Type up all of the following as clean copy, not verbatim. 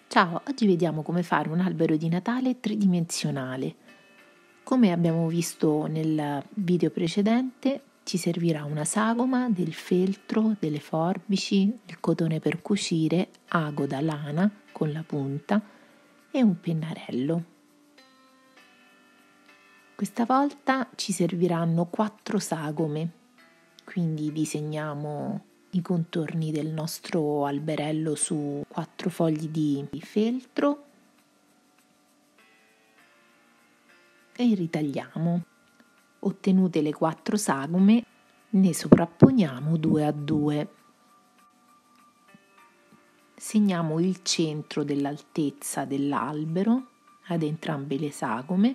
Ciao, oggi vediamo come fare un albero di Natale tridimensionale. Come abbiamo visto nel video precedente, ci servirà una sagoma, del feltro, delle forbici, il cotone per cucire, ago da lana con la punta e un pennarello. Questa volta ci serviranno 4 sagome, quindi disegniamo i contorni del nostro alberello su 4 fogli di feltro e ritagliamo. Ottenute le 4 sagome, ne sovrapponiamo 2 a 2. Segniamo il centro dell'altezza dell'albero ad entrambe le sagome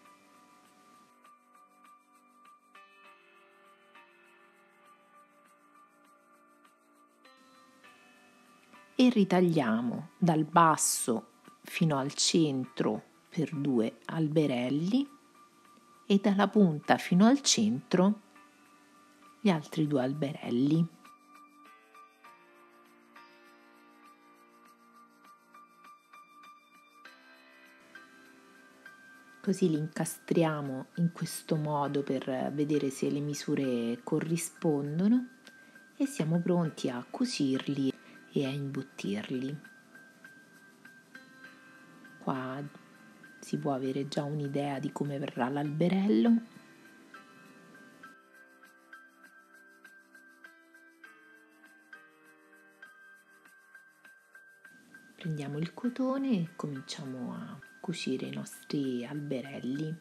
e ritagliamo dal basso fino al centro per 2 alberelli e dalla punta fino al centro gli altri 2 alberelli. Così li incastriamo in questo modo per vedere se le misure corrispondono e siamo pronti a cucirli e a imbottirli. Qua si può avere già un'idea di come verrà l'alberello. Prendiamo il cotone e cominciamo a cucire i nostri alberelli.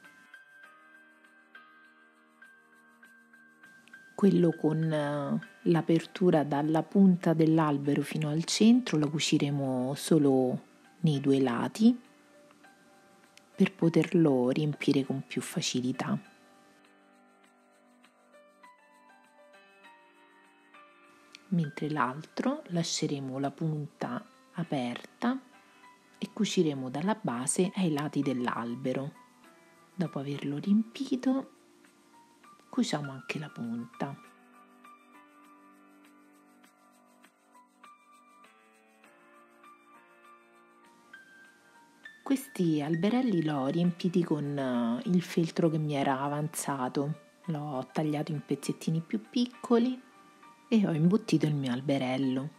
Quello con l'apertura dalla punta dell'albero fino al centro lo cuciremo solo nei 2 lati per poterlo riempire con più facilità. Mentre l'altro lasceremo la punta aperta e cuciremo dalla base ai lati dell'albero. Dopo averlo riempito, cuciamo anche la punta. Questi alberelli l'ho riempiti con il feltro che mi era avanzato, l'ho tagliato in pezzettini più piccoli e ho imbottito il mio alberello.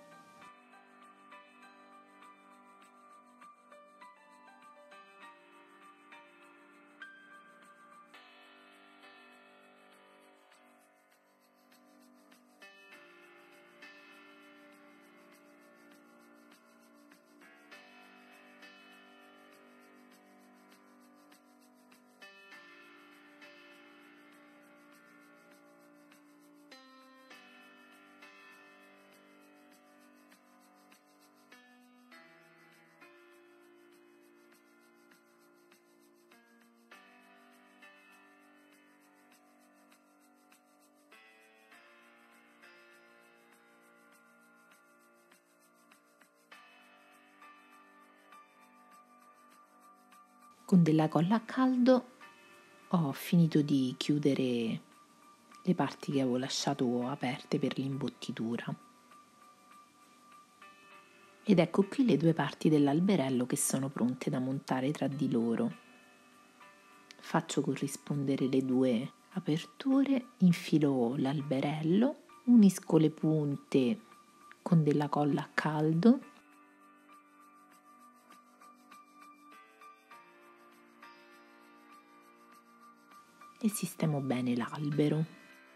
Con della colla a caldo ho finito di chiudere le parti che avevo lasciato aperte per l'imbottitura. Ed ecco qui le 2 parti dell'alberello che sono pronte da montare tra di loro. Faccio corrispondere le 2 aperture, infilo l'alberello, unisco le punte con della colla a caldo e sistemo bene l'albero.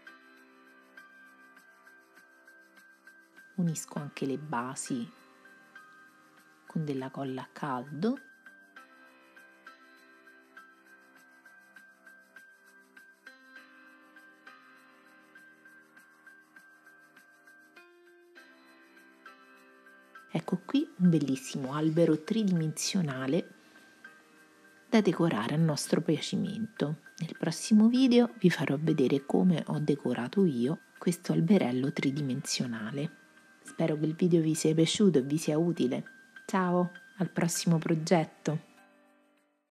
Unisco anche le basi con della colla a caldo Ecco qui un bellissimo albero tridimensionale da decorare a nostro piacimento. Nel prossimo video vi farò vedere come ho decorato io questo alberello tridimensionale. Spero che il video vi sia piaciuto e vi sia utile. Ciao, al prossimo progetto!